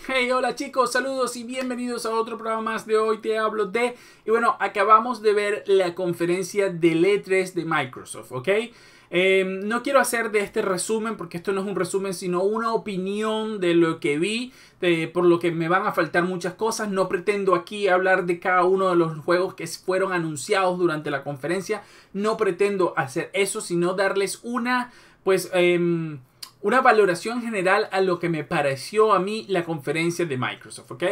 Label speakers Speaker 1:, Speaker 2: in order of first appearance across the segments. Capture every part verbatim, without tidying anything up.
Speaker 1: Hey, hola chicos, saludos y bienvenidos a otro programa más de Hoy Te Hablo De. Y bueno, acabamos de ver la conferencia del E tres de Microsoft, ¿ok? Eh, no quiero hacer de este resumen porque esto no es un resumen sino una opinión de lo que vi, de, por lo que me van a faltar muchas cosas. No pretendo aquí hablar de cada uno de los juegos que fueron anunciados durante la conferencia. No pretendo hacer eso, sino darles una, pues... Eh, una valoración general a lo que me pareció a mí la conferencia de Microsoft, ¿ok?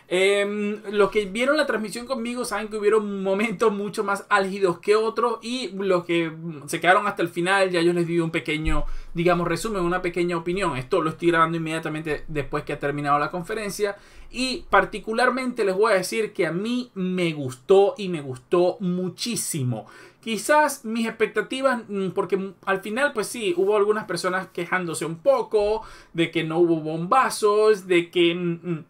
Speaker 1: Eh, los que vieron la transmisión conmigo saben que hubieron momentos mucho más álgidos que otros, y los que se quedaron hasta el final ya yo les di un pequeño, digamos, resumen, una pequeña opinión. Esto lo estoy grabando inmediatamente después que ha terminado la conferencia, y particularmente les voy a decir que a mí me gustó y me gustó muchísimo. Quizás mis expectativas, porque al final pues sí, hubo algunas personas quejándose un poco de que no hubo bombazos, de que mm,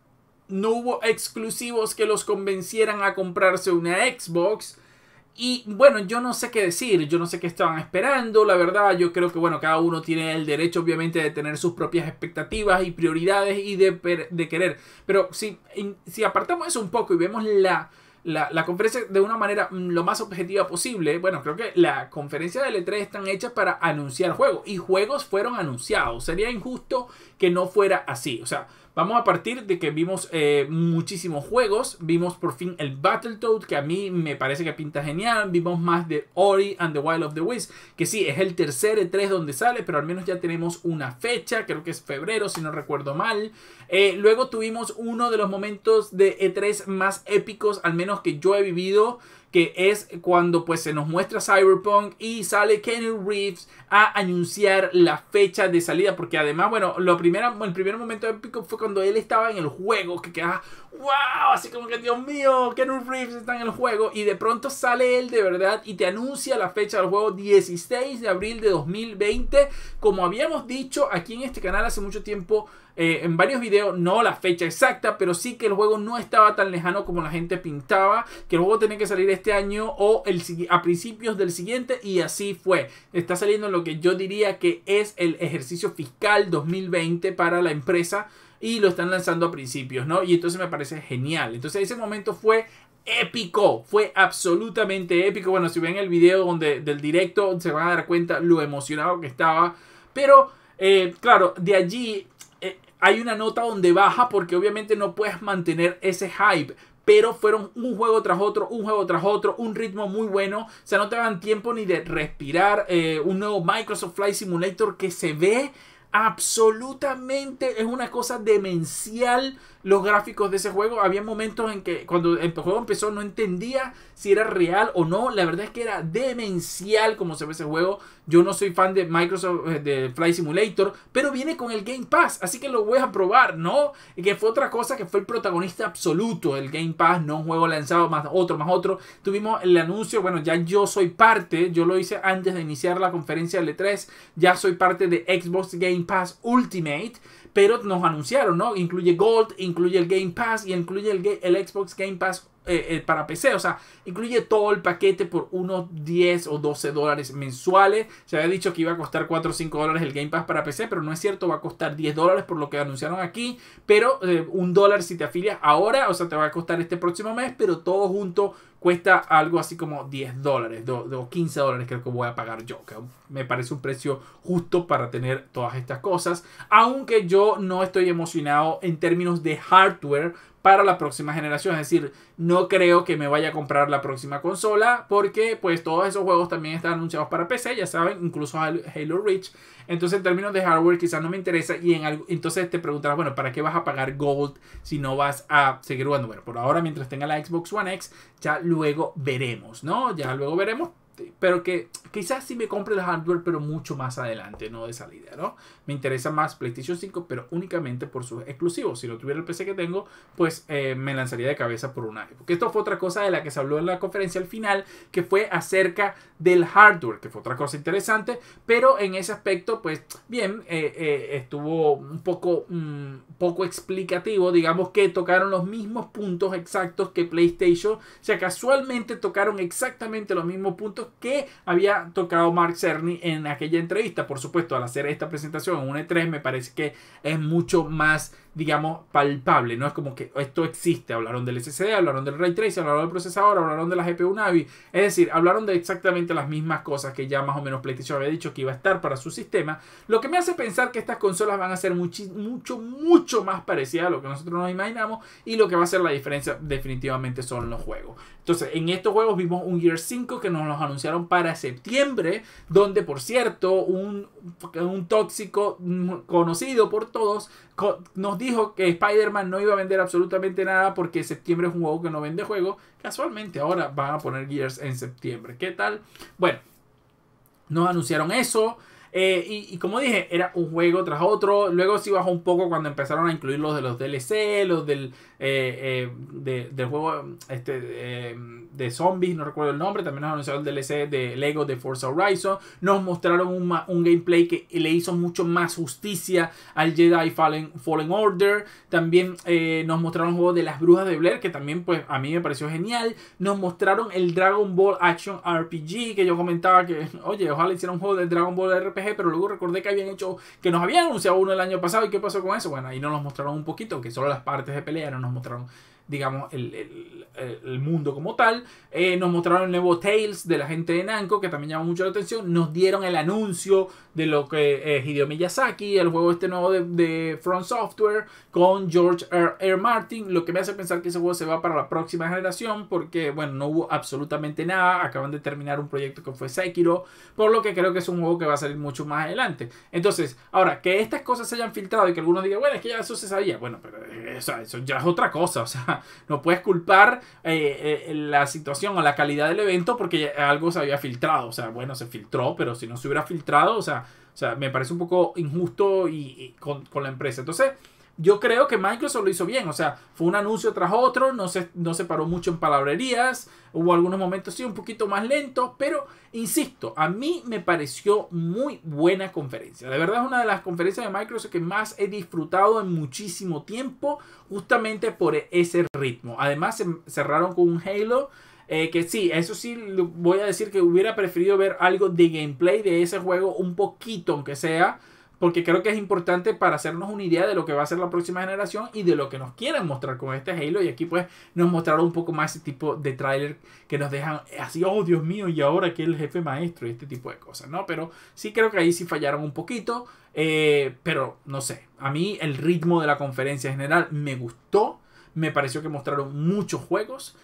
Speaker 1: no hubo exclusivos que los convencieran a comprarse una Xbox. Y bueno, yo no sé qué decir, yo no sé qué estaban esperando, la verdad. Yo creo que bueno, cada uno tiene el derecho obviamente de tener sus propias expectativas y prioridades y de, de querer. Pero si, si apartamos eso un poco y vemos la... La, la conferencia de una manera lo más objetiva posible, bueno, creo que la conferencia del E tres están hechas para anunciar juegos, y juegos fueron anunciados. Sería injusto que no fuera así. O sea, vamos a partir de que vimos eh, muchísimos juegos. Vimos por fin el Battletoads, que a mí me parece que pinta genial. Vimos más de Ori and the Will of the Wisps, que sí, es el tercer E tres donde sale, pero al menos ya tenemos una fecha. Creo que es febrero, si no recuerdo mal. Eh, luego tuvimos uno de los momentos de E tres más épicos, al menos que yo he vivido, que es cuando pues se nos muestra Cyberpunk y sale Keanu Reeves a anunciar la fecha de salida, porque además, bueno, lo primero, el primer momento épico fue cuando él estaba en el juego, que quedaba wow, así como que Dios mío, Keanu Reeves está en el juego, y de pronto sale él de verdad y te anuncia la fecha del juego, dieciséis de abril de dos mil veinte, como habíamos dicho aquí en este canal hace mucho tiempo. Eh, en varios videos, no la fecha exacta, pero sí que el juego no estaba tan lejano como la gente pintaba, que el juego tenía que salir este año o el, a principios del siguiente, y así fue. Está saliendo lo que yo diría que es el ejercicio fiscal dos mil veinte para la empresa, y lo están lanzando a principios, ¿no? Y entonces me parece genial. Entonces ese momento fue épico, fue absolutamente épico. Bueno, si ven el video donde, del directo, se van a dar cuenta lo emocionado que estaba. Pero, eh, claro, de allí hay una nota donde baja porque obviamente no puedes mantener ese hype. Pero fueron un juego tras otro, un juego tras otro, un ritmo muy bueno. O sea, no te dan tiempo ni de respirar. Eh, un nuevo Microsoft Flight Simulator que se ve absolutamente, es una cosa demencial los gráficos de ese juego. Había momentos en que cuando el juego empezó no entendía si era real o no. La verdad es que era demencial como se ve ese juego. Yo no soy fan de Microsoft, de Flight Simulator, pero viene con el Game Pass, así que lo voy a probar, ¿no? Y que fue otra cosa que fue el protagonista absoluto, el Game Pass, no un juego lanzado más otro, más otro. Tuvimos el anuncio, bueno, ya yo soy parte, yo lo hice antes de iniciar la conferencia del E tres, ya soy parte de Xbox Game Pass Ultimate, pero nos anunciaron, ¿no? Incluye Gold, incluye el Game Pass y incluye el, el Xbox Game Pass eh, eh, para P C. O sea, incluye todo el paquete por unos diez o doce dólares mensuales. Se había dicho que iba a costar cuatro o cinco dólares el Game Pass para P C, pero no es cierto, va a costar diez dólares por lo que anunciaron aquí. Pero eh, un dólar si te afilias ahora, o sea, te va a costar este próximo mes, pero todo junto cuesta algo así como diez dólares o quince dólares creo que voy a pagar yo, que me parece un precio justo para tener todas estas cosas, aunque yo no estoy emocionado en términos de hardware para la próxima generación. Es decir, no creo que me vaya a comprar la próxima consola porque pues todos esos juegos también están anunciados para P C, ya saben, incluso Halo Reach. Entonces en términos de hardware quizás no me interesa, y en algo, entonces te preguntarás, bueno, ¿para qué vas a pagar Gold si no vas a seguir jugando? Bueno, por ahora mientras tenga la Xbox One X, ya luego veremos, ¿no? Ya luego veremos. Pero que quizás sí me compre el hardware, pero mucho más adelante, no de salida, ¿no? Me interesa más PlayStation cinco, pero únicamente por sus exclusivos. Si no tuviera el P C que tengo, pues eh, me lanzaría de cabeza por un año. Porque esto fue otra cosa de la que se habló en la conferencia al final, que fue acerca del hardware, que fue otra cosa interesante. Pero en ese aspecto, pues bien, eh, eh, estuvo un poco, um, poco explicativo. Digamos que tocaron los mismos puntos exactos que PlayStation. O sea, casualmente tocaron exactamente los mismos puntos que había tocado Mark Cerny en aquella entrevista. Por supuesto, al hacer esta presentación en un E tres me parece que es mucho más digamos, palpable. No es como que esto existe. Hablaron del S S D, hablaron del Ray Tracing, hablaron del procesador, hablaron de la G P U Navi. Es decir, hablaron de exactamente las mismas cosas que ya más o menos PlayStation había dicho que iba a estar para su sistema. Lo que me hace pensar que estas consolas van a ser mucho, mucho, mucho más parecidas a lo que nosotros nos imaginamos. Y lo que va a hacer la diferencia definitivamente son los juegos. Entonces, en estos juegos vimos un Gears cinco que nos los anunciaron para septiembre, donde, por cierto, un, un tóxico conocido por todos nos dijo que Spider-Man no iba a vender absolutamente nada porque septiembre es un juego que no vende juegos. Casualmente ahora van a poner Gears en septiembre. ¿Qué tal? Bueno, nos anunciaron eso. Eh, y, y como dije, era un juego tras otro. Luego sí bajó un poco cuando empezaron a incluir los de los D L C, los del, eh, eh, de, del juego este, eh, de zombies, no recuerdo el nombre. También nos anunciaron el D L C de Lego de Forza Horizon. Nos mostraron un, un gameplay que le hizo mucho más justicia al Jedi Fallen, Fallen Order. También eh, nos mostraron un juego de las Brujas de Blair, que también pues a mí me pareció genial. Nos mostraron el Dragon Ball Action R P G, que yo comentaba que, oye, ojalá hiciera un juego de Dragon Ball R P G, pero luego recordé que habían hecho, que nos habían anunciado uno el año pasado. ¿Y qué pasó con eso? Bueno, ahí no nos mostraron un poquito, que solo las partes de pelea, no nos mostraron, digamos, el, el, el mundo como tal. Eh, nos mostraron el nuevo Tales de la gente de Namco, que también llamó mucho la atención. Nos dieron el anuncio de lo que eh, Hideo Miyazaki, el juego este nuevo de, de From Software con George R. R. Martin, lo que me hace pensar que ese juego se va para la próxima generación, porque bueno, no hubo absolutamente nada. Acaban de terminar un proyecto que fue Sekiro, por lo que creo que es un juego que va a salir mucho más adelante. Entonces, ahora, que estas cosas se hayan filtrado y que algunos digan, bueno, es que ya eso se sabía. Bueno, pero eh, o sea, eso ya es otra cosa. O sea, no puedes culpar eh, eh, la situación o la calidad del evento porque algo se había filtrado. O sea, bueno, se filtró, pero si no se hubiera filtrado, o sea, o sea me parece un poco injusto y, y con, con la empresa. Entonces, yo creo que Microsoft lo hizo bien. O sea, fue un anuncio tras otro, no se, no se paró mucho en palabrerías. Hubo algunos momentos sí un poquito más lentos, pero insisto, a mí me pareció muy buena conferencia. De verdad es una de las conferencias de Microsoft que más he disfrutado en muchísimo tiempo, justamente por ese ritmo. Además, se cerraron con un Halo. Eh, que sí, eso sí, voy a decir que hubiera preferido ver algo de gameplay de ese juego, un poquito aunque sea, porque creo que es importante para hacernos una idea de lo que va a ser la próxima generación y de lo que nos quieren mostrar con este Halo. Y aquí pues nos mostraron un poco más ese tipo de tráiler que nos dejan así, oh Dios mío, y ahora que el jefe maestro y este tipo de cosas, ¿no? Pero sí creo que ahí sí fallaron un poquito, eh, pero no sé, a mí el ritmo de la conferencia en general me gustó, me pareció que mostraron muchos juegos.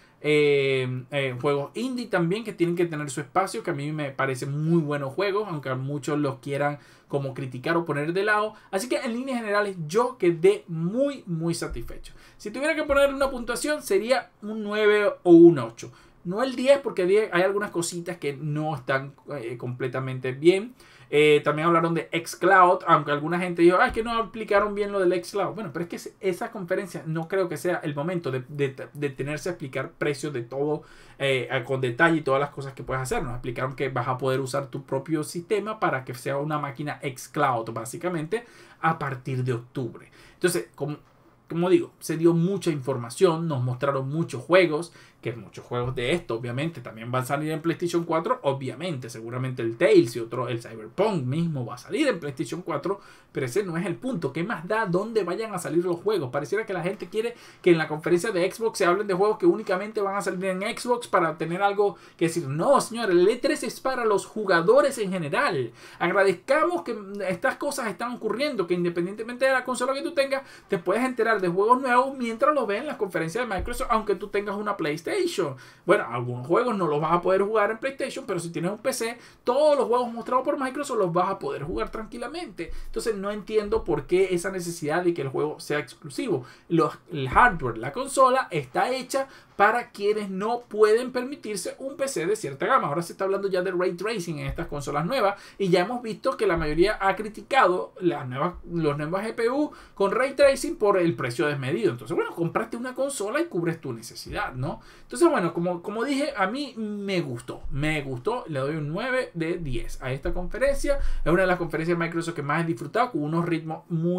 Speaker 1: Eh, eh, juegos indie también que tienen que tener su espacio, que a mí me parecen muy buenos juegos, aunque muchos los quieran como criticar o poner de lado. Así que en líneas generales yo quedé muy muy satisfecho. Si tuviera que ponerle una puntuación sería un nueve o un ocho, no el diez, porque diez hay algunas cositas que no están eh, completamente bien. Eh, también hablaron de xCloud, aunque alguna gente dijo, ah, es que no aplicaron bien lo del xCloud. Bueno, pero es que esa conferencia no creo que sea el momento de, de, de tenerse a explicar precios de todo eh, con detalle y todas las cosas que puedes hacer. Nos explicaron que vas a poder usar tu propio sistema para que sea una máquina xCloud, básicamente, a partir de octubre. Entonces, como, como digo, se dio mucha información, nos mostraron muchos juegos, que muchos juegos de esto obviamente también van a salir en PlayStation cuatro, obviamente, seguramente el Tales y otro, el Cyberpunk mismo va a salir en PlayStation cuatro, pero ese no es el punto. ¿Qué más da dónde vayan a salir los juegos? Pareciera que la gente quiere que en la conferencia de Xbox se hablen de juegos que únicamente van a salir en Xbox para tener algo que decir. No, señor, el E tres es para los jugadores en general. Agradezcamos que estas cosas están ocurriendo, que independientemente de la consola que tú tengas, te puedes enterar de juegos nuevos mientras los ves en las conferencias de Microsoft, aunque tú tengas una PlayStation. Bueno, algunos juegos no los vas a poder jugar en PlayStation, pero si tienes un P C, todos los juegos mostrados por Microsoft los vas a poder jugar tranquilamente. Entonces no entiendo por qué esa necesidad de que el juego sea exclusivo. Los, el hardware, la consola está hecha para quienes no pueden permitirse un P C de cierta gama. Ahora se está hablando ya de Ray Tracing en estas consolas nuevas y ya hemos visto que la mayoría ha criticado las nuevas, los nuevos G P U con Ray Tracing por el precio desmedido. Entonces, bueno, compraste una consola y cubres tu necesidad, ¿no? Entonces, bueno, como, como dije, a mí me gustó, me gustó, le doy un nueve de diez a esta conferencia. Es una de las conferencias de Microsoft que más he disfrutado, con unos ritmos muy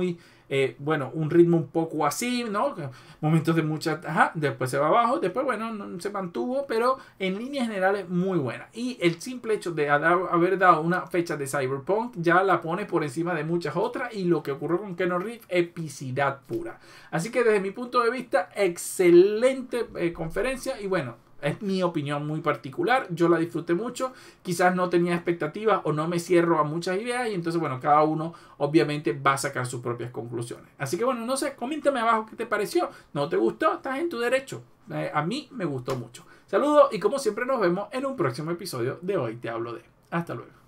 Speaker 1: eh, bueno, un ritmo un poco así, ¿no? Momentos de mucha, ajá, después se va abajo, después, bueno, no se mantuvo, pero en líneas generales muy buena. Y el simple hecho de haber dado una fecha de Cyberpunk ya la pone por encima de muchas otras, y lo que ocurrió con Keanu Reeves, epicidad pura. Así que desde mi punto de vista, excelente eh, conferencia, y bueno, es mi opinión muy particular, yo la disfruté mucho, quizás no tenía expectativas o no me cierro a muchas ideas, y entonces bueno, cada uno obviamente va a sacar sus propias conclusiones. Así que bueno, no sé, coméntame abajo qué te pareció, no te gustó, estás en tu derecho, eh, a mí me gustó mucho. Saludos y como siempre nos vemos en un próximo episodio de Hoy Te Hablo De. Hasta luego.